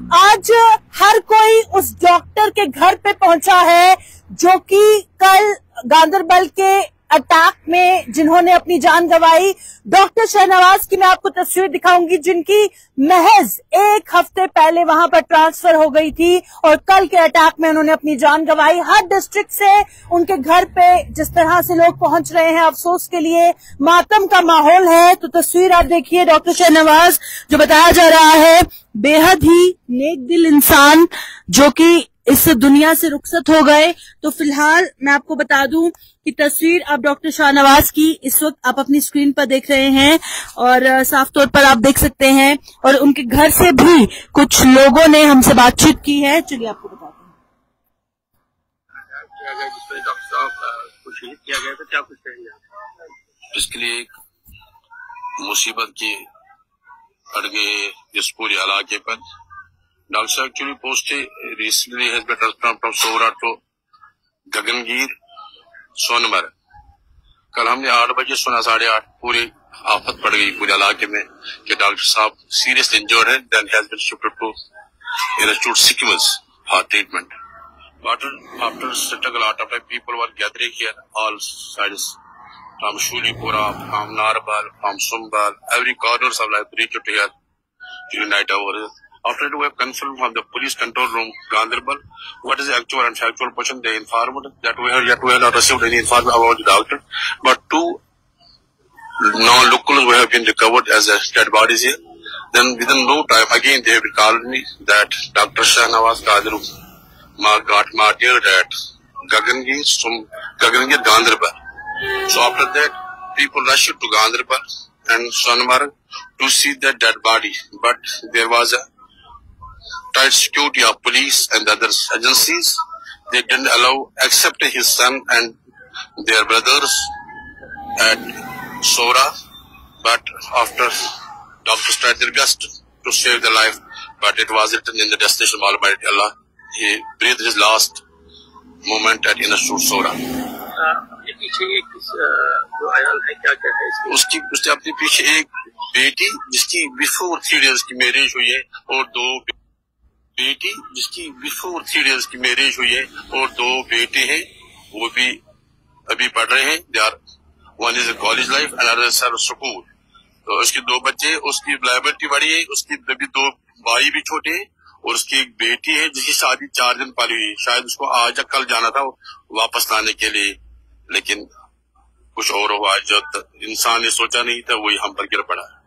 आज हर कोई उस डॉक्टर के घर पे पहुंचा है जो कि कल गांदरबल के अटैक में जिन्होंने अपनी जान गंवाई। डॉक्टर शाहनवाज की मैं आपको तस्वीर दिखाऊंगी जिनकी महज एक हफ्ते पहले वहां पर ट्रांसफर हो गई थी और कल के अटैक में उन्होंने अपनी जान गंवाई। हर डिस्ट्रिक्ट से उनके घर पे जिस तरह से लोग पहुंच रहे हैं, अफसोस के लिए मातम का माहौल है। तो तस्वीर आप देखिए, डॉक्टर शाहनवाज जो बताया जा रहा है बेहद ही नेक दिल इंसान जो कि इस दुनिया से रुखसत हो गए। तो फिलहाल मैं आपको बता दूं कि तस्वीर आप डॉक्टर शाहनवाज की इस वक्त आप अपनी स्क्रीन पर देख रहे हैं और साफ तौर पर आप देख सकते हैं और उनके घर से भी कुछ लोगों ने हमसे बातचीत की है। चलिए आपको बताते हैं। डॉक्टर साहब को शहीद किया गया था, क्या कुछ कहेंगे? इसके लिए मुसीबत की पड़ गई इस पूरे इलाके पर। डॉक्टर साहब actually posted recently has been transferred from Sora to Gagangir Sonamarg. कल हमने 8 बजे सुना, 8:30 पूरी आफत पड़ गई पूरे इलाके में कि डॉक्टर साहब सीरियसली इंजर्ड है, then has been shifted to institute SKIMS for treatment. But after struggle, a lot of people were gathering here, all sides, from Shulipura, from Narbal, from Sumbal, every corners of life reached here to unite over here. After it, we have confirmed from the police control room, Ganderbal, what is the actual and factual portion. They informed that we have not received any information about the doctor, but 2 non-locals we have been recovered as dead bodies here. Then within no time, again they have called me that Dr. Shahnawaz Qadiru got martyred at Gagangir, Ganderbal. So after that, people rushed to Ganderbal and Sonmarg to see the dead body, but there was a tight security of police and other agencies. They didn't allow except his son and their brothers at Sora. But after doctors tried their best to save the life, but it was written in the destination of Almighty Allah. He breathed his last moment at Institute Sora. पीछे एक जो आया है, क्या कहते हैं उसके अपने पीछे एक बेटी जिसकी बिफोर 3 डेज की मैरिज हुई है और 2 बेटे हैं, वो भी अभी पढ़ रहे हैं। They are one is college life and other is school. तो उसके 2 बच्चे, उसकी लायबिलिटी बड़ी है, उसकी अभी 2 भाई भी छोटे हैं और उसकी एक बेटी है जिसकी शादी 4 दिन पहले हुई। शायद उसको आज या कल जाना था वापस लाने के लिए, लेकिन कुछ और हुआ जो इंसान ने सोचा नहीं था, वही हम पर गिर पड़ा।